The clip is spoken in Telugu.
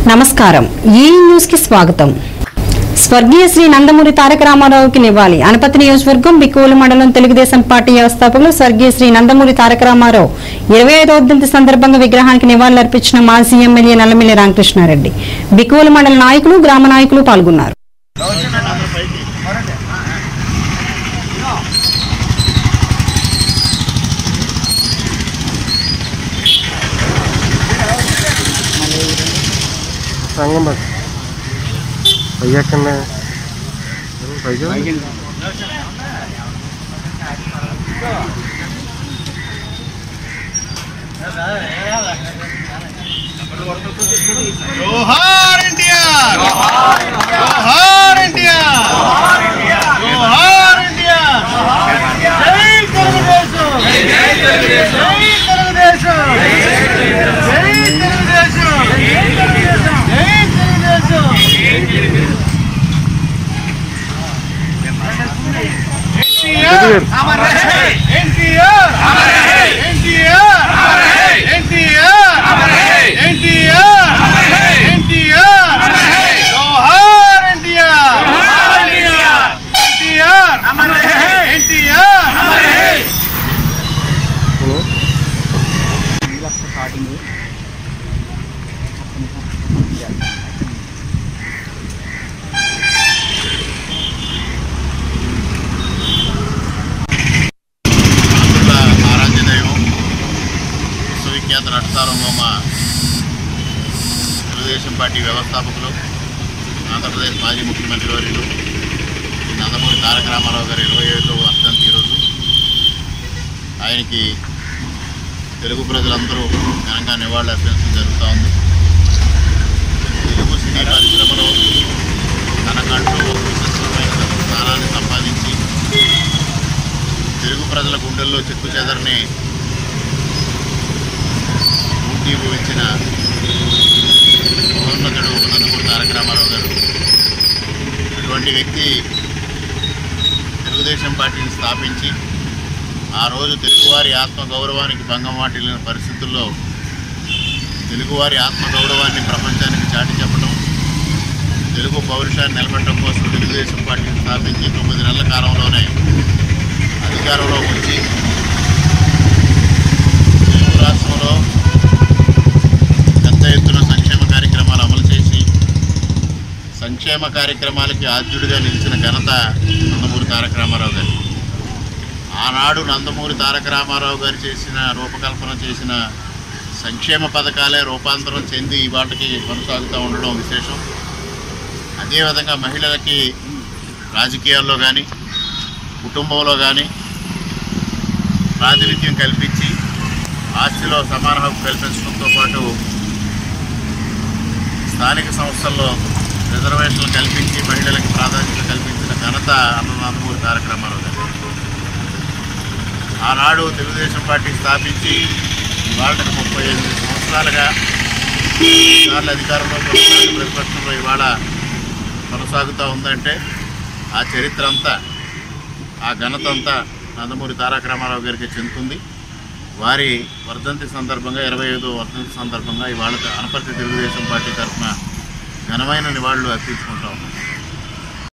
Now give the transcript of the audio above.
నమస్కారం ఈ న్యూస్ కి స్వాగతం। స్వర్గీయ శ్రీ నందమూరి తారక రామారావుకి నివాళి అనపతి నియోజకవర్గం బిక్కువోలు మండలం తెలుగుదేశం పార్టీ వ్యవస్థాపకులు స్వర్గీయ శ్రీ నందమూరి తారక రామారావు 25వ వర్ధంతి సందర్భంగా విగ్రహానికి నివాళులర్పించిన మాజీ ఎమ్మెల్యే నల్లమిల్లి రామకృష్ణారెడ్డి బిక్కువోలు మండల నాయకులు గ్రామ నాయకులు పాల్గొన్నారు। भैया कन्ने भैया जोहार इंडिया जोहार इंडिया जोहार इंडिया जय తెలుగుదేశం जय తెలుగుదేశం जय తెలుగుదేశం एनटीआर अमर रहे एनटीआर अमर रहे एनटीआर अमर रहे एनटीआर अमर रहे एनटीआर अमर रहे एनटीआर अमर रहे जोहार इंडिया जोहार इंडिया एनटीआर अमर रहे एनटीआर अमर रहे నడుస్తారంగోమ తెలుగుదేశం పార్టీ వ్యవస్థాపకులు ఆంధ్రప్రదేశ్ మాజీ ముఖ్యమంత్రి వర్యులు నందమూరి తారక రామారావు గారి 25వ వర్ధంతి ఈరోజు ఆయనకి తెలుగు ప్రజలందరూ ఘనంగా నివాళులు అర్పించడం జరుగుతూ ఉంది। తెలుగు సినీ పరిశ్రమలో తనకంటూ విశిష్టమైన స్థానాన్ని సంపాదించి తెలుగు ప్రజల గుండెల్లో చెక్కు చెదరని ఇచ్చిన మహోన్నతుడు నందమూరి తారక రామారావు గారు అటువంటి వ్యక్తి తెలుగుదేశం పార్టీని స్థాపించి ఆ రోజు తెలుగువారి ఆత్మగౌరవానికి భంగం వాటిల్లిన పరిస్థితుల్లో తెలుగువారి ఆత్మగౌరవాన్ని ప్రపంచానికి చాటి చెప్పడం తెలుగు పౌరుషాన్ని నిలబెట్టడం కోసం తెలుగుదేశం పార్టీని స్థాపించి 9 నెలల కాలంలోనే అధికారంలోకి వచ్చి తెలుగు రాష్ట్రంలో ఎత్తున సంక్షేమ కార్యక్రమాలు అమలు చేసి సంక్షేమ కార్యక్రమాలకి ఆద్యుడిగా నిలిచిన ఘనత నందమూరి తారక రామారావు గారు। ఆనాడు నందమూరి తారక రామారావు గారు చేసిన రూపకల్పన చేసిన సంక్షేమ పథకాలే రూపాంతరం చెంది వాటికి కొనసాగుతూ ఉండడం విశేషం। అదేవిధంగా మహిళలకి రాజకీయాల్లో కానీ కుటుంబంలో కానీ ప్రాతినిధ్యం కల్పించి ఆస్తిలో సమాన హక్కు కల్పించడంతో పాటు స్థానిక సంస్థల్లో రిజర్వేషన్లు కల్పించి మహిళలకు ప్రాధాన్యత కల్పించిన ఘనత నందమూరి తారక రామారావు గారు। ఆనాడు తెలుగుదేశం పార్టీ స్థాపించి ఇవాళకి 35 సంవత్సరాలుగా సార్లు అధికారంలో ప్రతిపక్షంలో ఇవాళ కొనసాగుతూ ఉందంటే ఆ చరిత్ర అంతా ఆ ఘనత అంతా నందమూరి తారక రామారావు గారికి చెందుతుంది। వారి వర్ధంతి సందర్భంగా 25వ వర్ధంతి సందర్భంగా ఇవాళ అనపర్తి తెలుగుదేశం పార్టీ తరఫున ఘనమైన నివాళులు అర్పించుకుంటా ఉన్నాం।